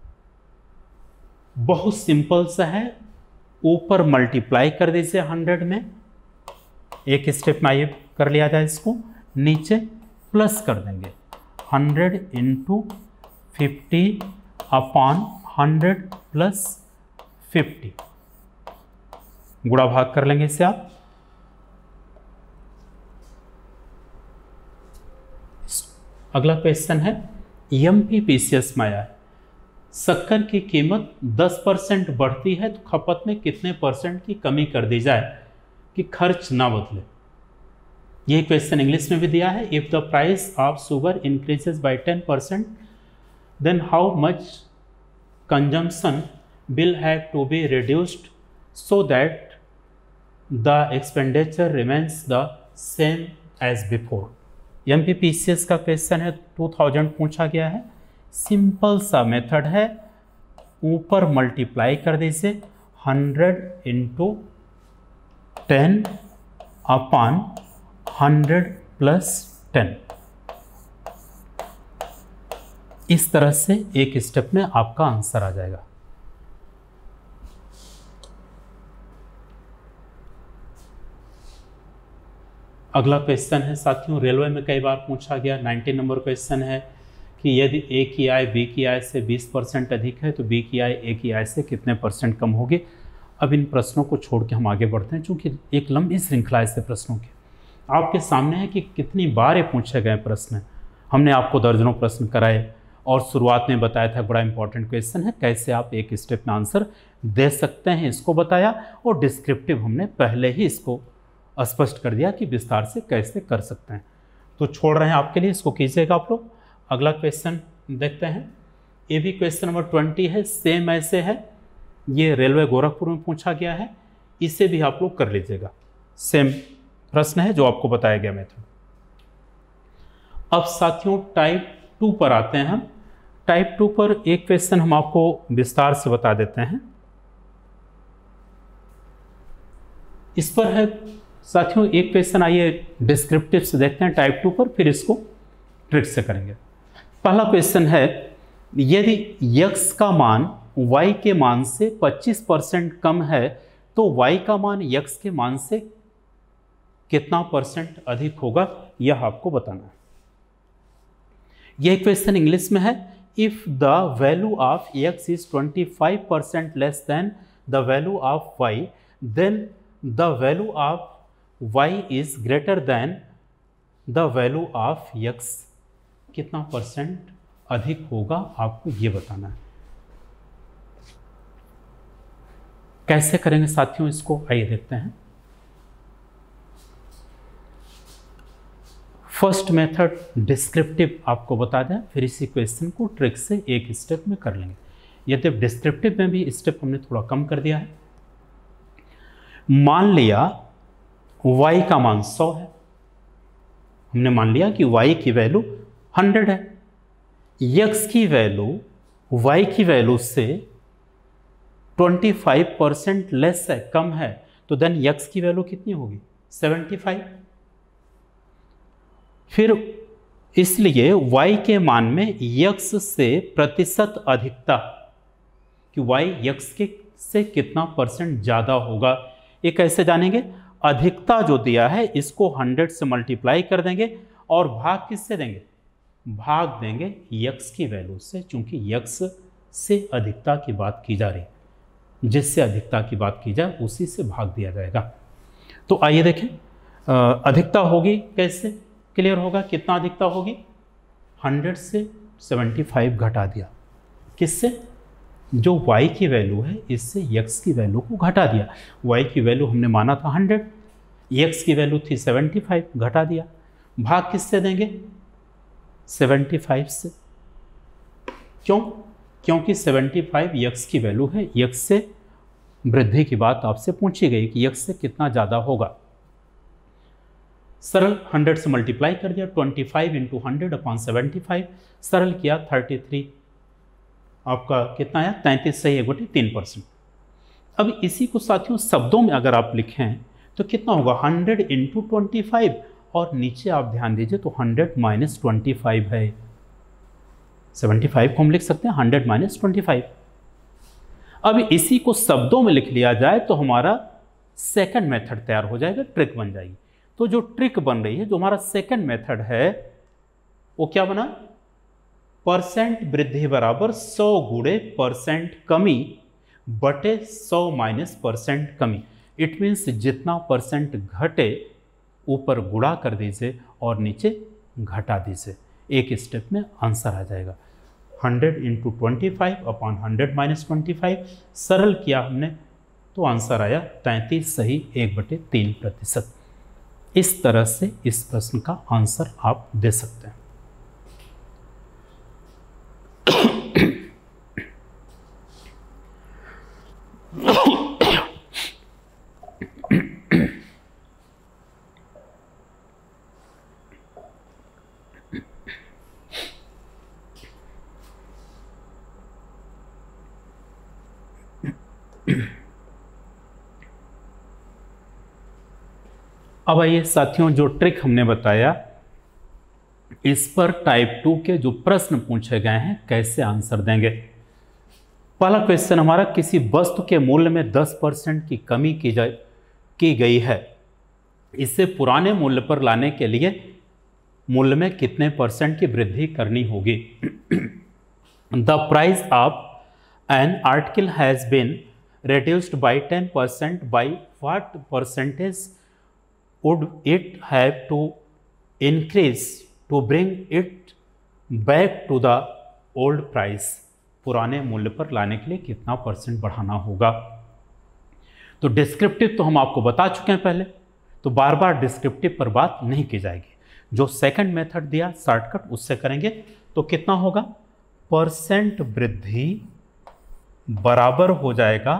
बहुत सिंपल सा है, ऊपर मल्टीप्लाई कर दीजिए हंड्रेड में, एक स्टेप में आइए कर लिया जाए इसको, नीचे प्लस कर देंगे hundred into fifty upon hundred plus fifty, गुणा भाग कर लेंगे इसे आप। अगला क्वेश्चन है, एमपीपीसीएस में आया है, शक्कर की कीमत दस परसेंट बढ़ती है तो खपत में कितने परसेंट की कमी कर दी जाए कि खर्च ना बदले। यह क्वेश्चन इंग्लिश में भी दिया है, if the price of sugar increases by ten percent then how much consumption will have to be reduced so that the expenditure remains the same as before. MPPCS का क्वेश्चन है, two thousand पूछा गया है। Simple सा method है, ऊपर multiply कर दीजिए hundred into ten upon hundred plus ten, इस तरह से एक स्टेप में आपका आंसर आ जाएगा। अगला क्वेश्चन है साथियों, रेलवे में कई बार पूछा गया, नाइनटीन नंबर क्वेश्चन है कि यदि ए की आय बी की आय से बीस परसेंट अधिक है तो बी की आय ए की आय से कितने परसेंट कम होगी। अब इन प्रश्नों को छोड़ के हम आगे बढ़ते हैं, चूंकि एक लंबी श्रृंखला है ऐसे प्रश्नों की आपके सामने है कि कितनी बार ये पूछे गए प्रश्न। हमने आपको दर्जनों प्रश्न कराए और शुरुआत में बताया था बड़ा इंपॉर्टेंट क्वेश्चन है, कैसे आप एक स्टेप में आंसर दे सकते हैं, इसको बताया। और डिस्क्रिप्टिव हमने पहले ही इसको स्पष्ट कर दिया कि विस्तार से कैसे कर सकते हैं, तो छोड़ रहे हैं आपके लिए, इसको कीजिएगा आप लोग। अगला क्वेश्चन देखते हैं, ये भी क्वेश्चन नंबर ट्वेंटी है, सेम ऐसे है, ये रेलवे गोरखपुर में पूछा गया है, इसे भी आप लोग कर लीजिएगा। सेम प्रश्न है जो आपको बताया गया मेथड। अब साथियों टाइप टू पर आते हैं हम। टाइप टू पर एक क्वेश्चन हम आपको विस्तार से बता देते हैं। इस पर है साथियों एक क्वेश्चन, आइए डिस्क्रिप्टिव से देखते हैं टाइप टू पर, फिर इसको ट्रिक से करेंगे। पहला क्वेश्चन है, यदि x का मान y के मान से पच्चीस परसेंट कम है तो y का मान x के मान से कितना परसेंट अधिक होगा, यह आपको बताना है। यह क्वेश्चन इंग्लिश में है, if the value of x is twenty five percent less than the value of y then the value of y is greater than the value of x, कितना परसेंट अधिक होगा आपको ये बताना है। कैसे करेंगे साथियों इसको, आइए देखते हैं। फर्स्ट मेथड डिस्क्रिप्टिव आपको बता दें, फिर इसी क्वेश्चन को ट्रिक से एक स्टेप में कर लेंगे। यदि डिस्क्रिप्टिव में भी स्टेप हमने थोड़ा कम कर दिया है। मान लिया y का मान सौ है, हमने मान लिया कि y की वैल्यू हंड्रेड है, x की वैल्यू y की वैल्यू से पच्चीस परसेंट लेस है, कम है, तो देन x की वैल्यू कितनी होगी, पचहत्तर। फिर इसलिए y के मान में x से प्रतिशत अधिकता कि y x के से कितना परसेंट ज़्यादा होगा, ये कैसे जानेंगे, अधिकता जो दिया है इसको हंड्रेड से मल्टीप्लाई कर देंगे और भाग किससे देंगे, भाग देंगे यक्स की वैल्यू से, चूंकि यक्स से अधिकता की बात की जा रही, जिससे अधिकता की बात की जाए उसी से भाग दिया जाएगा। तो आइए देखें अधिकता होगी कैसे, क्लियर होगा। कितना अधिकता होगी, हंड्रेड से सेवेंटी फाइव घटा दिया, किससे, जो y की वैल्यू है इससे x की वैल्यू को घटा दिया। y की वैल्यू हमने माना था हंड्रेड, x की वैल्यू थी सेवेंटी फाइव, घटा दिया। भाग किससे देंगे, सेवेंटी फाइव से। क्यों, क्योंकि सेवेंटी फाइव x की वैल्यू है, x से वृद्धि की बात आपसे पूछी गई कि x से कितना ज़्यादा होगा। सरल हंड्रेड से मल्टीप्लाई कर दिया, twenty five into hundred upon seventy five, सरल किया थर्टी थ्री, आपका कितना आया, तैंतीस सही एक बटे तीन परसेंट। अब इसी को साथियों शब्दों में अगर आप लिखें तो कितना होगा, हंड्रेड इंटू ट्वेंटी फाइव, और नीचे आप ध्यान दीजिए तो हंड्रेड माइनस ट्वेंटी फाइव है, सेवेंटी फाइव को हम लिख सकते हैं हंड्रेड माइनस ट्वेंटी फाइव। अब इसी को शब्दों में लिख लिया जाए तो हमारा सेकंड मेथड तैयार हो जाएगा, ट्रिक बन जाएगी। तो जो ट्रिक बन रही है, जो हमारा सेकंड मेथड है, वो क्या बना, परसेंट वृद्धि बराबर सौ गुणे परसेंट कमी बटे सौ माइनस परसेंट कमी। इट मीन्स जितना परसेंट घटे ऊपर गुणा कर दीजिए और नीचे घटा दीजिए, एक स्टेप में आंसर आ जाएगा। Hundred into twenty five upon hundred minus twenty five, सरल किया हमने तो आंसर आया तैंतीस सही एक बटे तीन प्रतिशत। इस तरह से इस प्रश्न का आंसर आप दे सकते हैं। अब आइए साथियों, जो ट्रिक हमने बताया इस पर टाइप टू के जो प्रश्न पूछे गए हैं कैसे आंसर देंगे। पहला क्वेश्चन हमारा, किसी वस्तु के मूल्य में दस परसेंट की कमी की जाए की गई है, इसे पुराने मूल्य पर लाने के लिए मूल्य में कितने परसेंट की वृद्धि करनी होगी। The price of an article has been reduced by ten percent, by what percentage would it have to increase to bring it back to the old price? पुराने मूल्य पर लाने के लिए कितना परसेंट बढ़ाना होगा। तो डिस्क्रिप्टिव तो हम आपको बता चुके हैं पहले, तो बार बार डिस्क्रिप्टिव पर बात नहीं की जाएगी। जो सेकंड मेथड दिया शॉर्टकट उससे करेंगे। तो कितना होगा, परसेंट वृद्धि बराबर हो जाएगा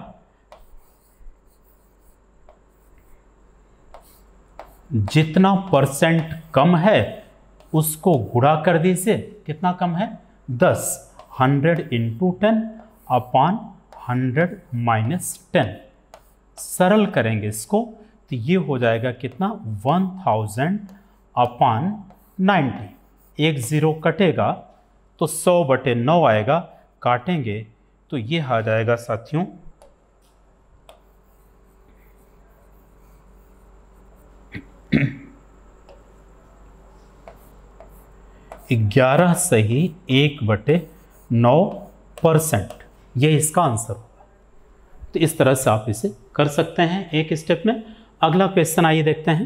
जितना परसेंट कम है उसको गुणा कर दीजिए, कितना कम है, दस, hundred into ten upon hundred minus ten. सरल करेंगे इसको तो ये हो जाएगा कितना, वन थाउजेंड अपॉन नाइन्टी। एक जीरो कटेगा तो सौ बटे नौ आएगा, काटेंगे तो ये आ जाएगा साथियों ग्यारह सही एक बटे नौ परसेंट, ये इसका आंसर होगा। तो इस तरह से आप इसे कर सकते हैं एक स्टेप में। अगला क्वेश्चन आइए देखते हैं।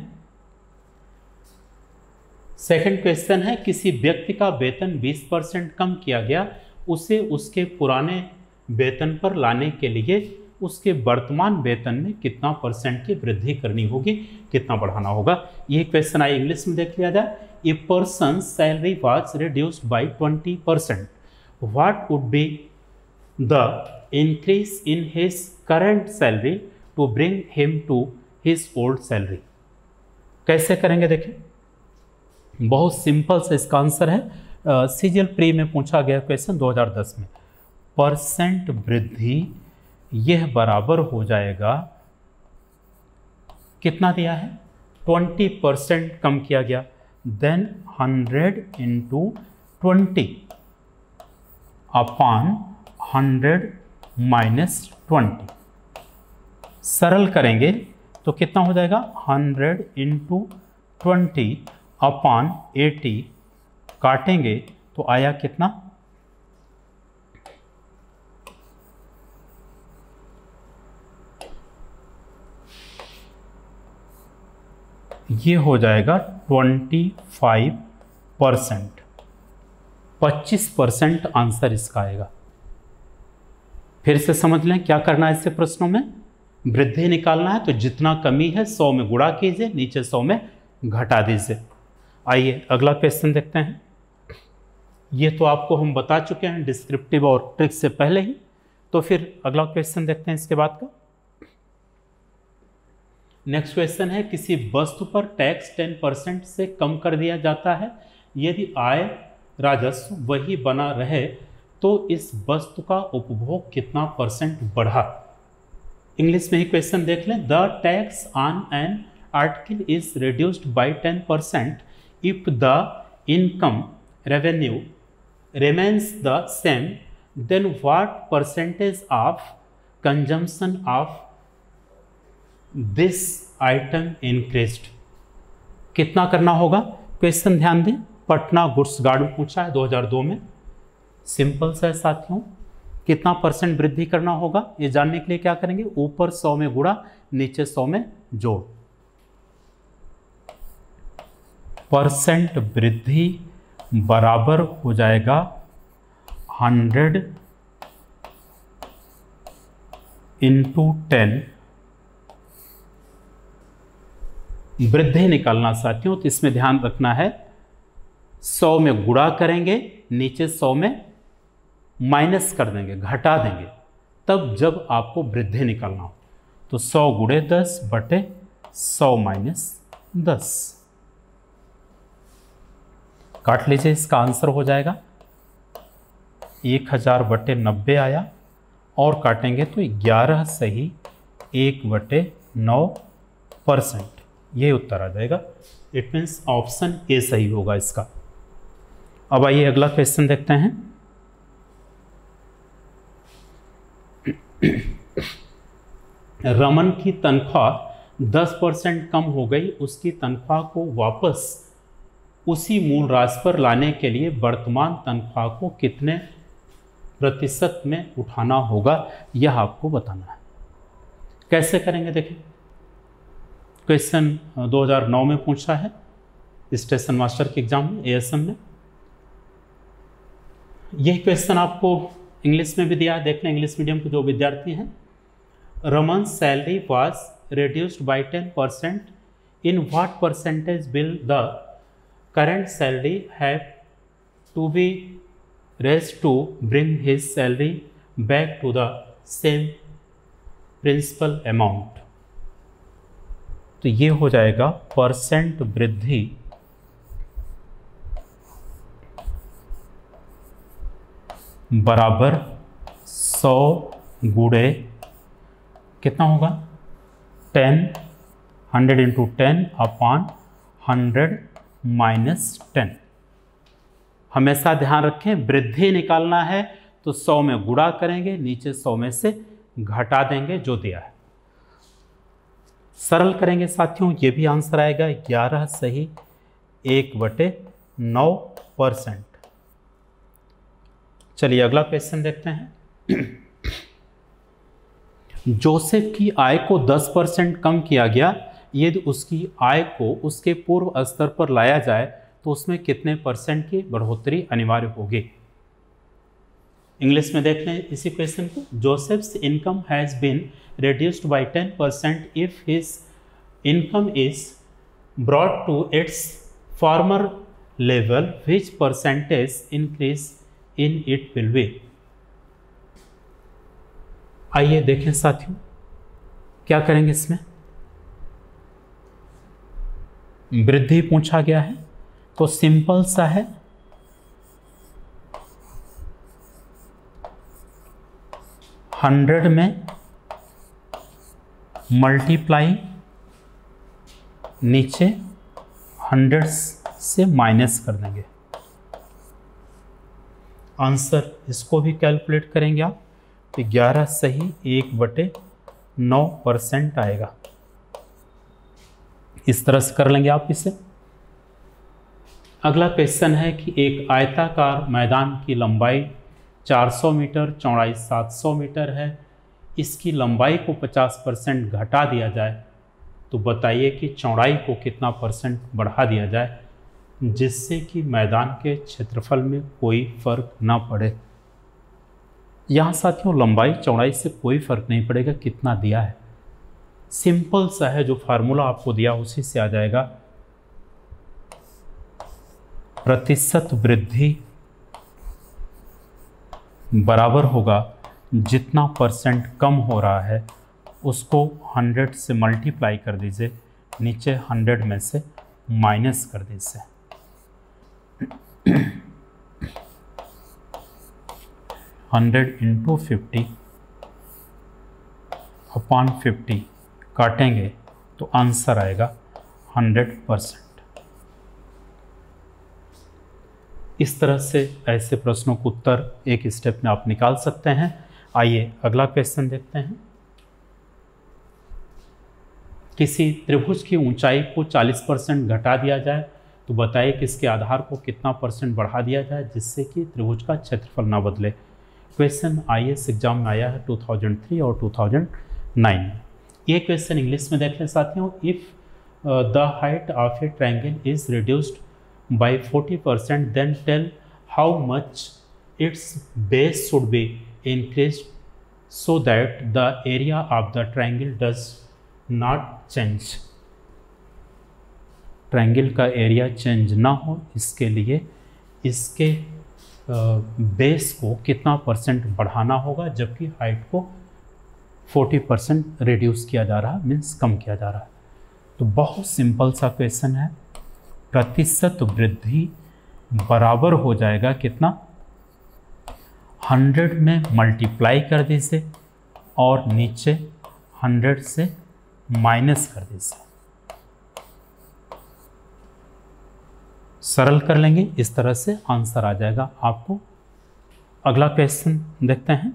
सेकंड क्वेश्चन है, किसी व्यक्ति का वेतन बीस परसेंट कम किया गया, उसे उसके पुराने वेतन पर लाने के लिए उसके वर्तमान वेतन में कितना परसेंट की वृद्धि करनी होगी, कितना बढ़ाना होगा। ये क्वेश्चन आइए इंग्लिश में देख लिया जाए। A person salary was reduced by twenty percent, what would be the increase in his current salary to bring him to his old salary. कैसे करेंगे देखें, बहुत सिंपल से इसका आंसर है। सीजीएल प्री में पूछा गया क्वेश्चन दो हज़ार दस में। परसेंट वृद्धि यह बराबर हो जाएगा, कितना दिया है, ट्वेंटी परसेंट कम किया गया, then hundred into twenty upon hundred minus twenty. सरल करेंगे तो कितना हो जाएगा hundred into twenty upon eighty, काटेंगे तो आया कितना, ये हो जाएगा ट्वेंटी फाइव परसेंट, पच्चीस परसेंट आंसर इसका आएगा। फिर से समझ लें क्या करना है इससे प्रश्नों में, वृद्धि निकालना है तो जितना कमी है सौ में गुणा कीजिए, नीचे सौ में घटा दीजिए। आइए अगला क्वेश्चन देखते हैं। ये तो आपको हम बता चुके हैं डिस्क्रिप्टिव और ट्रिक से पहले ही, तो फिर अगला क्वेश्चन देखते हैं इसके बाद का। नेक्स्ट क्वेश्चन है, किसी वस्तु पर टैक्स टेन परसेंट से कम कर दिया जाता है, यदि आय राजस्व वही बना रहे तो इस वस्तु का उपभोग कितना परसेंट बढ़ा। इंग्लिश में ही क्वेश्चन देख लें। The tax on an article is reduced by ten percent if the income revenue remains the same, then what percentage of consumption of this item increased। कितना करना होगा, क्वेश्चन ध्यान दें, पटना गुड्स गार्ड में पूछा है दो हज़ार दो में। सिंपल सा है साथियों, कितना परसेंट वृद्धि करना होगा ये जानने के लिए क्या करेंगे, ऊपर सौ में गुणा, नीचे सौ में जोड़। परसेंट वृद्धि बराबर हो जाएगा हंड्रेड इंटू टेन। वृद्धि निकालना साथियों तो इसमें ध्यान रखना है, सौ में गुणा करेंगे, नीचे सौ में माइनस कर देंगे, घटा देंगे, तब जब आपको वृद्धि निकालना हो। तो सौ गुणे दस बटे सौ माइनस दस, काट लीजिए, इसका आंसर हो जाएगा एक हजार बटे नब्बे आया, और काटेंगे तो ग्यारह सही एक बटे नौ परसेंट, ये उत्तर आ जाएगा। इट मीन्स ऑप्शन ए सही होगा इसका। अब आइए अगला क्वेश्चन देखते हैं। रमन की तनख्वाह दस परसेंट कम हो गई, उसकी तनख्वाह को वापस उसी मूल राशि पर लाने के लिए वर्तमान तनख्वाह को कितने प्रतिशत में उठाना होगा, यह आपको बताना है। कैसे करेंगे देखिए, क्वेश्चन दो हज़ार नौ में पूछा है स्टेशन मास्टर के एग्जाम में, एएसएम में। यही क्वेश्चन आपको इंग्लिश में भी दिया है, देख लें इंग्लिश मीडियम के जो विद्यार्थी हैं। Raman salary was reduced by ten percent, in what percentage will the current salary have to be raised to bring his salary back to the same principal amount। तो ये हो जाएगा परसेंट वृद्धि बराबर सौ गुणे कितना होगा, ten, hundred into ten upon hundred minus ten. हमेशा ध्यान रखें, वृद्धि निकालना है तो सौ में गुणा करेंगे, नीचे सौ में से घटा देंगे जो दिया है। सरल करेंगे साथियों, ये भी आंसर आएगा ग्यारह सही एक बटे नौ परसेंट। चलिए अगला क्वेश्चन देखते हैं। जोसेफ की आय को दस परसेंट कम किया गया, यदि उसकी आय को उसके पूर्व स्तर पर लाया जाए तो उसमें कितने परसेंट की बढ़ोतरी अनिवार्य होगी। इंग्लिश में देख लें इसी क्वेश्चन को। Joseph's income has been reduced by ten percent if his income is brought to its former level, which percentage increase in it will be। आइए देखें साथियों क्या करेंगे, इसमें वृद्धि पूछा गया है तो सिंपल सा है, हंड्रेड में मल्टीप्लाई, नीचे हंड्रेड से माइनस कर देंगे। आंसर इसको भी कैलकुलेट करेंगे आप तो ग्यारह सही एक बटे नौ परसेंट आएगा। इस तरह से कर लेंगे आप इसे। अगला क्वेश्चन है कि एक आयताकार मैदान की लंबाई चार सौ मीटर, चौड़ाई सात सौ मीटर है, इसकी लंबाई को पचास परसेंट घटा दिया जाए तो बताइए कि चौड़ाई को कितना परसेंट बढ़ा दिया जाए जिससे कि मैदान के क्षेत्रफल में कोई फर्क ना पड़े। यहाँ साथियों लंबाई चौड़ाई से कोई फर्क नहीं पड़ेगा, कितना दिया है सिंपल सा है, जो फार्मूला आपको दिया उसी से आ जाएगा। प्रतिशत वृद्धि बराबर होगा जितना परसेंट कम हो रहा है उसको हंड्रेड से मल्टीप्लाई कर दीजिए, नीचे हंड्रेड में से माइनस कर दीजिए। Hundred into fifty upon fifty काटेंगे तो आंसर आएगा हंड्रेड परसेंट। इस तरह से ऐसे प्रश्नों को उत्तर एक स्टेप में आप निकाल सकते हैं। आइए अगला क्वेश्चन देखते हैं। किसी त्रिभुज की ऊंचाई को चालीस परसेंट घटा दिया जाए तो बताइए कि इसके आधार को कितना परसेंट बढ़ा दिया जाए जिससे कि त्रिभुज का क्षेत्रफल ना बदले। Question I A S exam में आया है दो हज़ार तीन और दो हज़ार नौ में। ये क्वेश्चन इंग्लिश में देख लें साथियों। If the height of a triangle is reduced by forty percent, then tell how much its base should be increased so that the area of the triangle does not change। Triangle का area change ना हो इसके लिए इसके base को कितना percent बढ़ाना होगा, जबकि हाइट को चालीस परसेंट रिड्यूस किया जा रहा है, मीन्स कम किया जा रहा है। तो बहुत सिंपल सा क्वेश्चन है। प्रतिशत वृद्धि बराबर हो जाएगा कितना, हंड्रेड में मल्टीप्लाई कर दीजिए और नीचे हंड्रेड से माइनस कर दीजिए। सरल कर लेंगे, इस तरह से आंसर आ जाएगा आपको। अगला क्वेश्चन देखते हैं।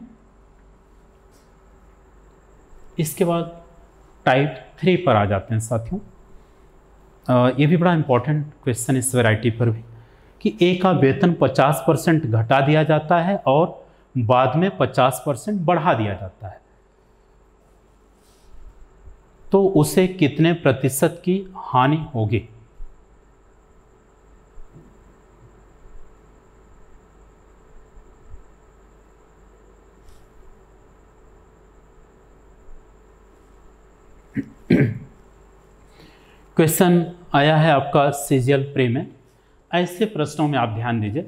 इसके बाद टाइप थ्री पर आ जाते हैं साथियों। Uh, ये भी बड़ा इंपॉर्टेंट क्वेश्चन इस वैरायटी पर भी कि ए का वेतन पचास परसेंट घटा दिया जाता है और बाद में पचास परसेंट बढ़ा दिया जाता है, तो उसे कितने प्रतिशत की हानि होगी। क्वेश्चन आया है आपका सीजीएल प्री में। ऐसे प्रश्नों में आप ध्यान दीजिए,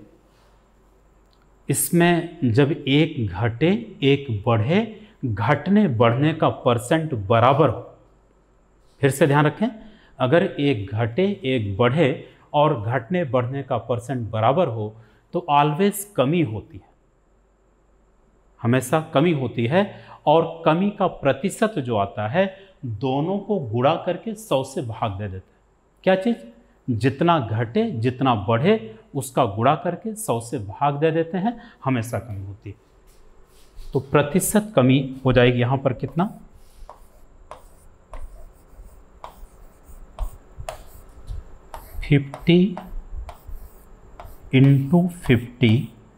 इसमें जब एक घटे एक बढ़े, घटने बढ़ने का परसेंट बराबर हो, फिर से ध्यान रखें, अगर एक घटे एक बढ़े और घटने बढ़ने का परसेंट बराबर हो तो ऑलवेज कमी होती है, हमेशा कमी होती है। और कमी का प्रतिशत जो आता है दोनों को गुणा करके सौ से भाग दे देते हैं। क्या चीज़, जितना घटे जितना बढ़े उसका गुणा करके सौ से भाग दे देते हैं, हमेशा कमी होती है। तो प्रतिशत कमी हो जाएगी यहाँ पर कितना, fifty into fifty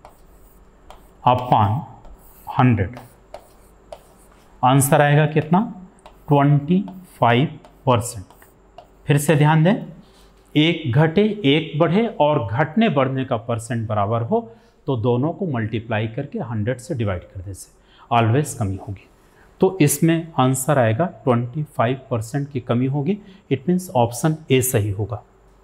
upon hundred, answer आएगा कितना, ट्वेंटी फाइव परसेंट। फिर से ध्यान दें, एक घटे एक बढ़े और घटने बढ़ने का परसेंट बराबर हो तो दोनों को मल्टीप्लाई करके हंड्रेड से डिवाइड कर दें, ऑलवेज कमी होगी। तो इसमें आंसर आएगा पच्चीस परसेंट की कमी होगी। इट मीन्स ऑप्शन ए सही होगा।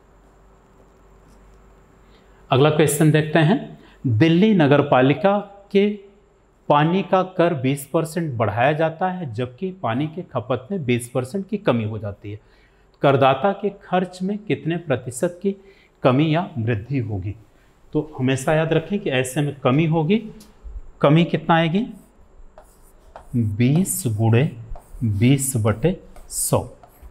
अगला क्वेश्चन देखते हैं। दिल्ली नगर पालिका के पानी का कर बीस परसेंट बढ़ाया जाता है जबकि पानी के खपत में बीस परसेंट की कमी हो जाती है। करदाता के खर्च में कितने प्रतिशत की कमी या वृद्धि होगी। तो हमेशा याद रखें कि ऐसे में कमी होगी, कमी कितना आएगी, बीस गुणे बीस बटे सौ।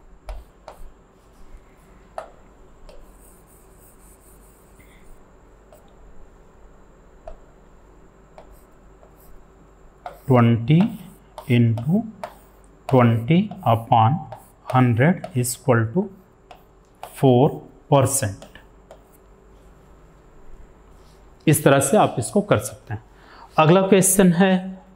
Twenty into twenty upon hundred is equal to four percent. इस तरह से आप इसको कर सकते हैं। अगला क्वेश्चन है,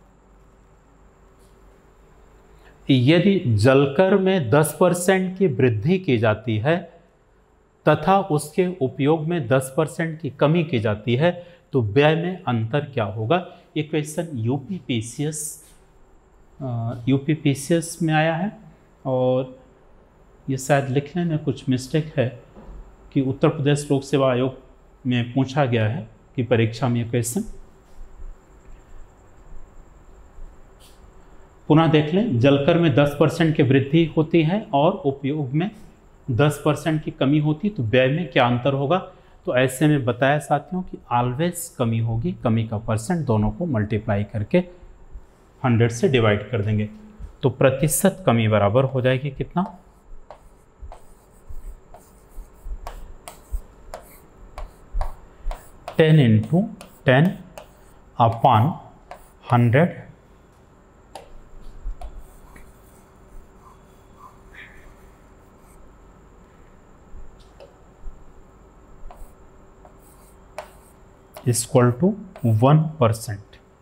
यदि जलकर में दस परसेंट की वृद्धि की जाती है तथा उसके उपयोग में दस परसेंट की कमी की जाती है तो व्यय में अंतर क्या होगा। ये क्वेश्चन यूपीपीसीएस यूपीपीसीएस में आया है और ये शायद लिखने में कुछ मिस्टेक है कि उत्तर प्रदेश लोक सेवा आयोग में पूछा गया है कि परीक्षा में ये क्वेश्चन। पुनः देख लें, जलकर में दस परसेंट की वृद्धि होती है और उपयोग में दस परसेंट की कमी होती, तो व्यय में क्या अंतर होगा। तो ऐसे में बताया साथियों कि ऑलवेज कमी होगी, कमी का परसेंट दोनों को मल्टीप्लाई करके हंड्रेड से डिवाइड कर देंगे तो प्रतिशत कमी बराबर हो जाएगी कितना, ten into ten upon hundred equal to one percent.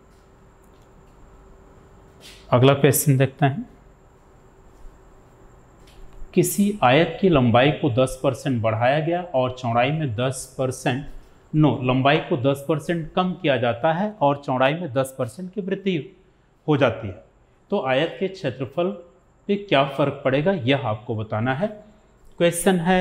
अगला क्वेश्चन देखते हैं, किसी आयत की लंबाई को दस परसेंट बढ़ाया गया और चौड़ाई में दस परसेंट नो लंबाई को दस परसेंट कम किया जाता है और चौड़ाई में दस परसेंट की वृद्धि हो जाती है, तो आयत के क्षेत्रफल पे क्या फर्क पड़ेगा, यह आपको बताना है। क्वेश्चन है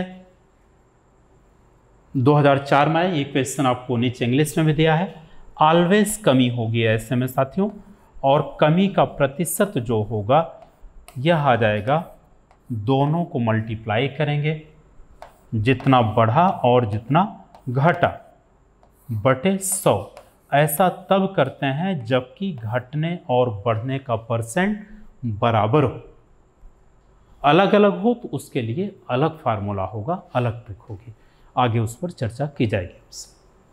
दो हज़ार चार में, ये क्वेश्चन आपको नीचे इंग्लिश में भी दिया है। ऑलवेज कमी होगी ऐसे में साथियों, और कमी का प्रतिशत जो होगा यह आ जाएगा, दोनों को मल्टीप्लाई करेंगे, जितना बढ़ा और जितना घटा बटे सौ। ऐसा तब करते हैं जबकि घटने और बढ़ने का परसेंट बराबर हो। अलग अलग हो तो उसके लिए अलग फार्मूला होगा, अलग ट्रिक होगी, आगे उस पर चर्चा की जाएगी आपसे।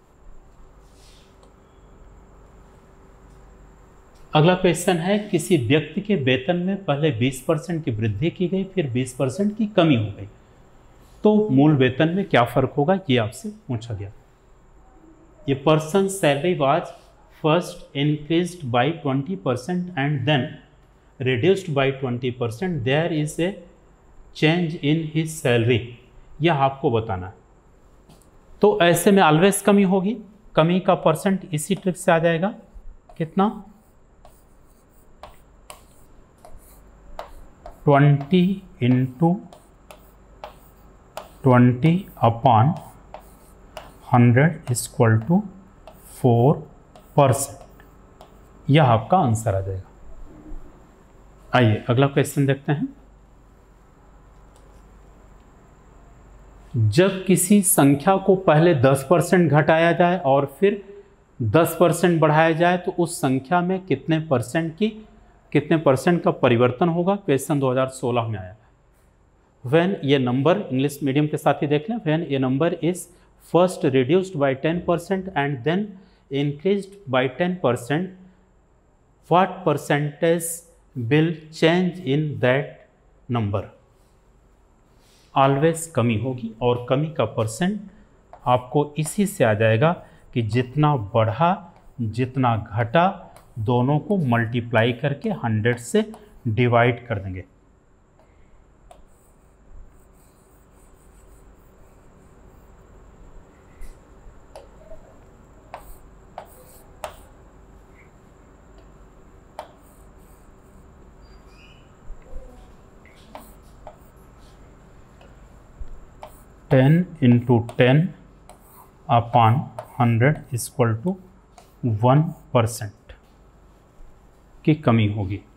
अगला क्वेश्चन है, किसी व्यक्ति के वेतन में पहले बीस परसेंट की वृद्धि की गई, फिर बीस परसेंट की कमी हो गई, तो मूल वेतन में क्या फर्क होगा, ये आपसे पूछा गया। ये person salary was first increased by twenty percent and then reduced by twenty percent, there is a change in his salary, यह आपको बताना है। तो ऐसे में ऑलवेज कमी होगी, कमी का परसेंट इसी ट्रिक से आ जाएगा, कितना, twenty into twenty upon hundred equal to four percent, यह आपका आंसर आ जाएगा। आइए अगला क्वेश्चन देखते हैं। जब किसी संख्या को पहले दस परसेंट घटाया जाए और फिर दस परसेंट बढ़ाया जाए तो उस संख्या में कितने परसेंट की कितने परसेंट का परिवर्तन होगा, क्वेश्चन दो हज़ार सोलह में आया। व्हेन ये नंबर, इंग्लिश मीडियम के साथ ही देख लें, व्हेन ये number is first reduced by ten percent and then increased by ten percent, what percentage will change in that number. Always कमी होगी और कमी का परसेंट आपको इसी से आ जाएगा कि जितना बढ़ा जितना घटा दोनों को मल्टीप्लाई करके हंड्रेड से डिवाइड कर देंगे। Ten into ten upon hundred equal to one percent की कमी होगी।